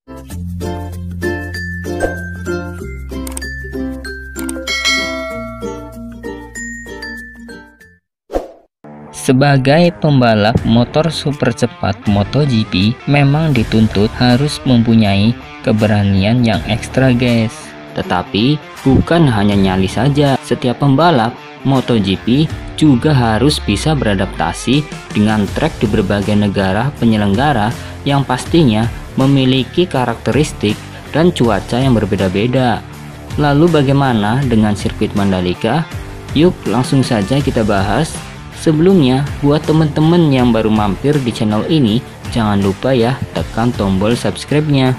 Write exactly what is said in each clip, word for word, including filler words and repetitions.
Sebagai pembalap motor super cepat MotoGP, memang dituntut harus mempunyai keberanian yang ekstra guys. Tetapi bukan hanya nyali saja, setiap pembalap MotoGP juga harus bisa beradaptasi dengan trek di berbagai negara penyelenggara yang pastinya memiliki karakteristik dan cuaca yang berbeda-beda. Lalu bagaimana dengan sirkuit Mandalika? Yuk langsung saja kita bahas. Sebelumnya, buat temen-temen yang baru mampir di channel ini, jangan lupa ya tekan tombol subscribe-nya.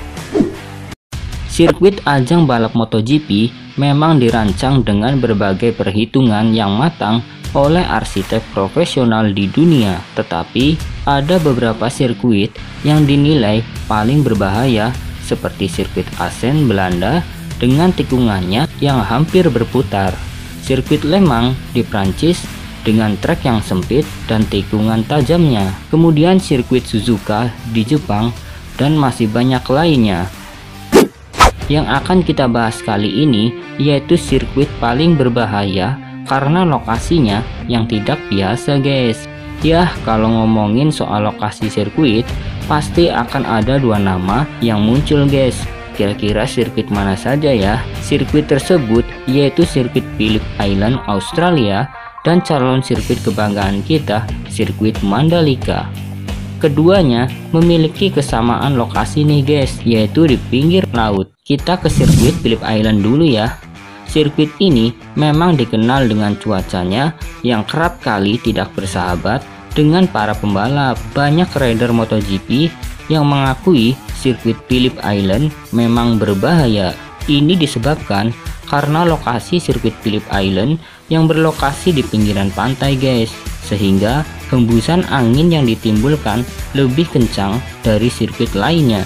Sirkuit ajang balap MotoGP memang dirancang dengan berbagai perhitungan yang matang oleh arsitek profesional di dunia. Tetapi, ada beberapa sirkuit yang dinilai paling berbahaya seperti sirkuit Assen Belanda dengan tikungannya yang hampir berputar, sirkuit Le Mans di Prancis dengan trek yang sempit dan tikungan tajamnya, kemudian sirkuit Suzuka di Jepang, dan masih banyak lainnya. Yang akan kita bahas kali ini yaitu sirkuit paling berbahaya karena lokasinya yang tidak biasa guys. Yah, kalau ngomongin soal lokasi sirkuit, pasti akan ada dua nama yang muncul guys. Kira-kira sirkuit mana saja ya? Sirkuit tersebut yaitu sirkuit Phillip Island, Australia, dan calon sirkuit kebanggaan kita, sirkuit Mandalika. Keduanya memiliki kesamaan lokasi nih guys, yaitu di pinggir laut. Kita ke sirkuit Phillip Island dulu ya. Sirkuit ini memang dikenal dengan cuacanya yang kerap kali tidak bersahabat dengan para pembalap. Banyak rider MotoGP yang mengakui sirkuit Phillip Island memang berbahaya. Ini disebabkan karena lokasi sirkuit Phillip Island yang berlokasi di pinggiran pantai guys, sehingga hembusan angin yang ditimbulkan lebih kencang dari sirkuit lainnya.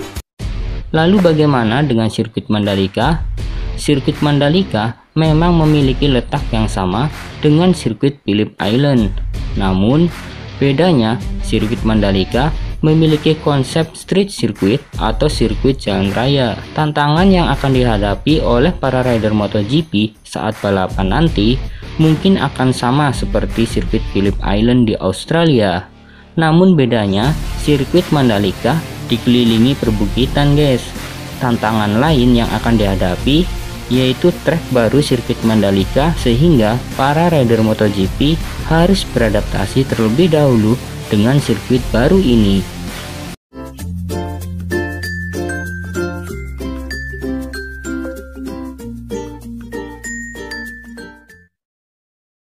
Lalu bagaimana dengan sirkuit Mandalika? Sirkuit Mandalika memang memiliki letak yang sama dengan sirkuit Phillip Island. Namun bedanya, sirkuit Mandalika memiliki konsep street circuit atau sirkuit jalan raya. Tantangan yang akan dihadapi oleh para rider MotoGP saat balapan nanti mungkin akan sama seperti sirkuit Phillip Island di Australia. Namun bedanya, sirkuit Mandalika dikelilingi perbukitan guys. Tantangan lain yang akan dihadapi yaitu trek baru sirkuit Mandalika, sehingga para rider MotoGP harus beradaptasi terlebih dahulu dengan sirkuit baru ini.